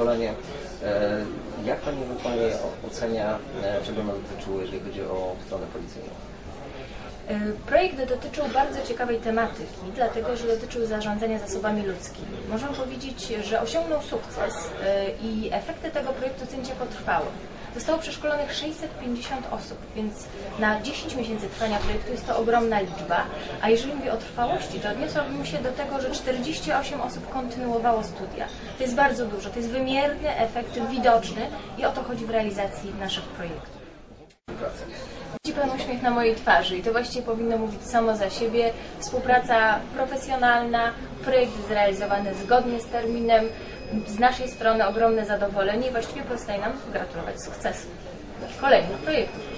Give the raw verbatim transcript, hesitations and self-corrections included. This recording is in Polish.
szkolenie. Jak Pani ewentualnie ocenia, czego one dotyczyły, jeżeli chodzi o stronę policyjną? Projekt dotyczył bardzo ciekawej tematyki, dlatego że dotyczył zarządzania zasobami ludzkimi. Można powiedzieć, że osiągnął sukces i efekty tego projektu cięcie potrwały. Zostało przeszkolonych sześćset pięćdziesiąt osób, więc na dziesięć miesięcy trwania projektu jest to ogromna liczba, a jeżeli mówię o trwałości, to odniosłabym się do tego, że czterdzieści osiem osób kontynuowało studia. To jest bardzo dużo, to jest wymierny efekt, widoczny i o to chodzi w realizacji naszych projektów. Widzi Pan uśmiech na mojej twarzy i to właściwie powinno mówić samo za siebie. Współpraca profesjonalna, projekt zrealizowany zgodnie z terminem. Z naszej strony ogromne zadowolenie i właściwie pozostaje nam gratulować sukcesu kolejnych projektów.